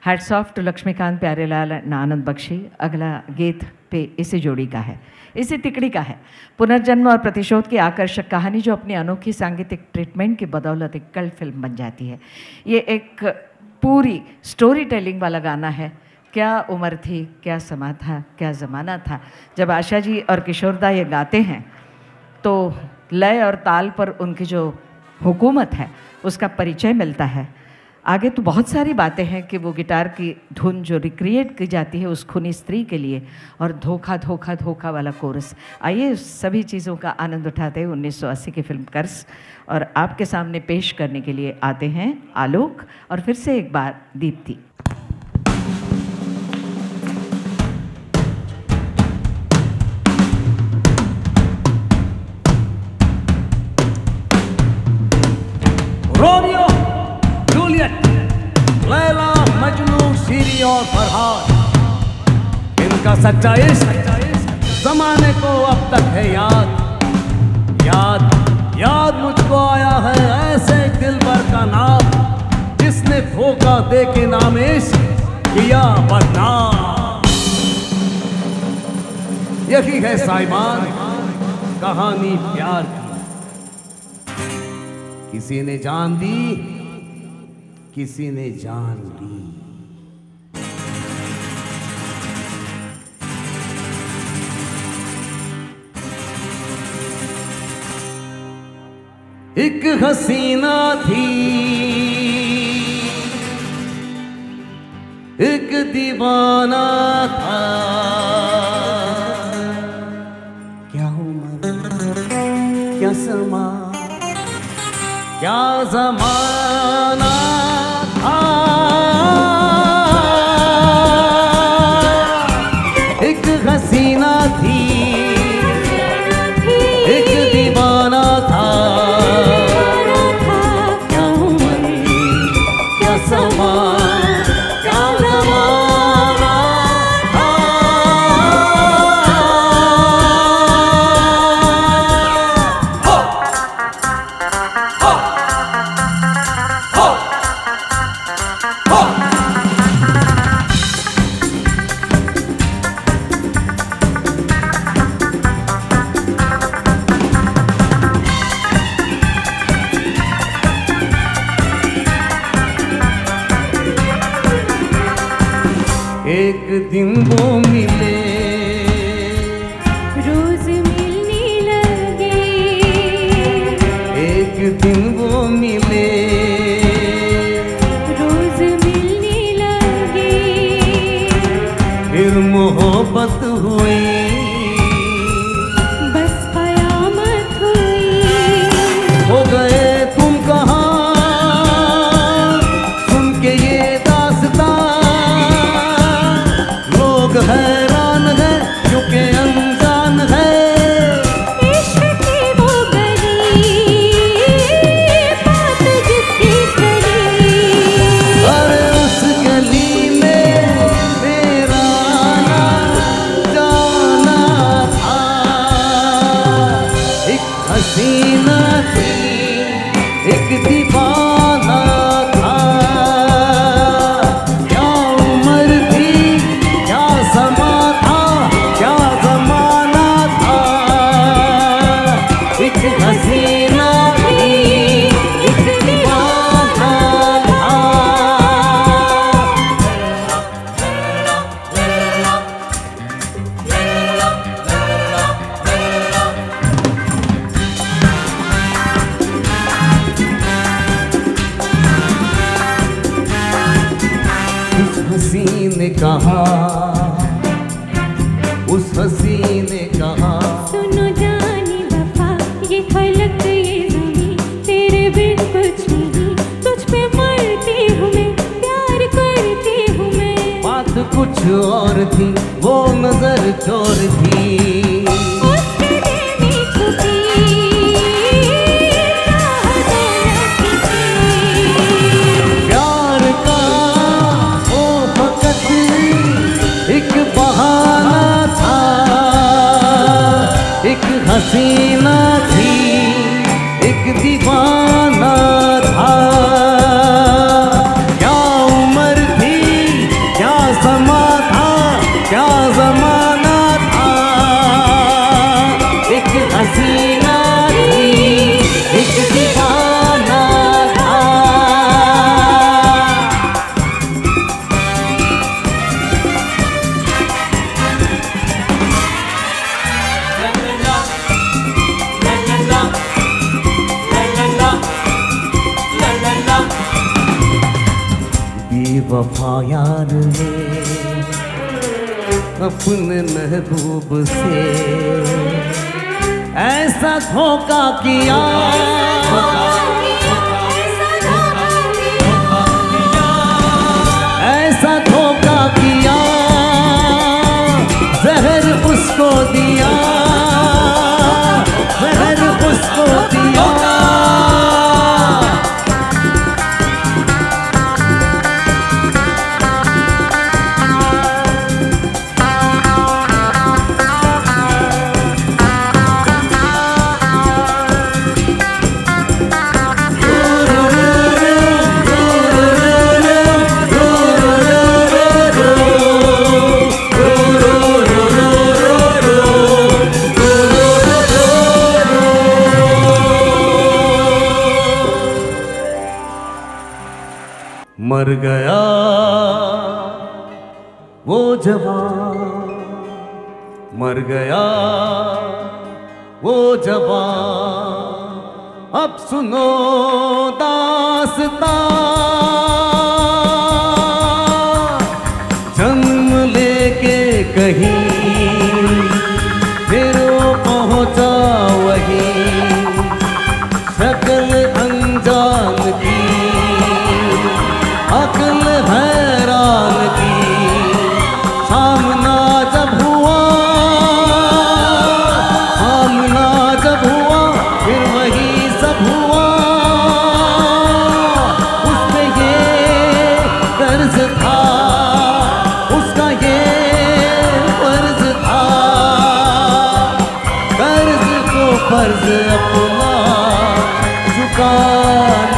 Hats off to Laxmikant Pyarelal Anand Bakshi. अगला गीत पे इसी जोड़ी का है, इसी तिकड़ी का है। पुनर्जन्म और प्रतिशोध की आकर्षक कहानी जो अपनी अनोखी सांगीतिक ट्रीटमेंट की बदौलत एक कल्ट फिल्म बन जाती है। ये एक पूरी स्टोरी टेलिंग वाला गाना है। क्या उम्र थी, क्या समा था, क्या ज़माना था। जब आशा जी और किशोरदा ये गाते हैं तो लय और ताल पर उनकी जो हुकूमत है उसका परिचय मिलता है। आगे तो बहुत सारी बातें हैं कि वो गिटार की धुन जो रिक्रिएट की जाती है उस खूनी स्त्री के लिए, और धोखा धोखा धोखा वाला कोरस। आइए उस सभी चीज़ों का आनंद उठाते हैं 1980 की फिल्म कर्स, और आपके सामने पेश करने के लिए आते हैं आलोक और फिर से एक बार दीप्ति। रोमियो जूलियट, लैला मजनू, शीरी और फरहाद, इनका सच्चा इश्क जमाने को अब तक है याद। याद याद मुझको आया है ऐसे दिलबर का नाम जिसने धोखा दे के नाम इश्क किया बदनाम। यही है साइमान कहानी प्यार की। किसी ने जान दी, किसी ने जान ली। एक हसीना थी, एक दीवाना था। क्या उम्र, क्या समा, क्या ज़माना था। एक हसीना थी, एक दीवाना था। क्या उम्र, क्या समा, क्या ज़माना था। एक दिन वो मिले, रोज मिलने लगे। एक दिन वो मिले, रोज मिलने लगे। फिर मोहब्बत हुई, बस कयामत हुई। हो गए तुम कहाँ सुन के ये दास्तां। लोग हैरान है क्योंकि अनजान है। इश्क की वो गली, बात जिसकी करी। अरे उस गली में मेरा आना जाना था। एक हसीना थी, एक दीवाना था। क्या उम्र थी, क्या समा था, क्या ज़माना था। एक हसीना थी, एक दीवाना था। उस हसी ने कहा, उस हसी ने कहा। सुनो जानी वफा, ये फलक ये ज़मीं तेरे बिन कुछ नहीं। तुझ पे मरती हूँ मैं, प्यार करती हूँ मैं। बात कुछ और थी, वो नजर चोर थी। उसके दिल में छुपी चाहत न थी। प्यार का वो फकत एक बहाना था। एक हसीना थी, एक दीवाना था। क्या उम्र थी, बेवफा यार ने अपने महबूब से ऐसा धोखा किया, ऐसा धोखा किया, जहर उसको दिया, जहर उसको दिया। मर गया वो जवान, मर गया वो जवान, अब सुनो दास्तां। जन्म लेके कहीं फिर वो पहुंचा वहीं, शक्ल अनजान की, अक्ल हैरान की, सामना जब हुआ, सामना जब हुआ, फिर वही सब हुआ। उसपे ये कर्ज था, उसका ये फर्ज था, कर्ज को फर्ज अपना चुकाना